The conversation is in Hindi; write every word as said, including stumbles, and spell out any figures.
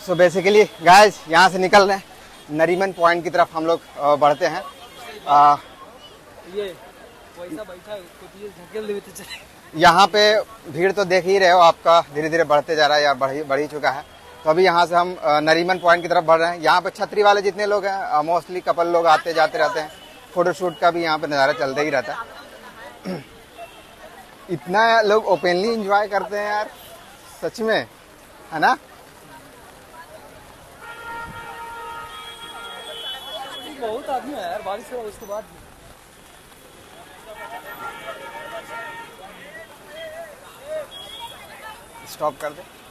सो बेसिकली गाइस यहाँ से निकल रहे हैं नरीमन पॉइंट की तरफ हम लोग बढ़ते हैं। आ, ये वैसा बैठा यहाँ पे भीड़ तो देख ही रहे हो, आपका धीरे धीरे बढ़ते जा रहा है या बढ़ बढ़ ही चुका है। तो अभी यहाँ से हम नरीमन पॉइंट की तरफ बढ़ रहे हैं। यहाँ पे छतरी वाले जितने लोग हैं मोस्टली कपल लोग आते जाते रहते हैं। फोटोशूट का भी यहाँ पे नज़ारा चलता ही रहता है। इतना लोग ओपनली एंजॉय करते हैं यार, सच में, है ना। बहुत आदमी है यार, बारिश हो उसके बाद स्टॉप कर दे।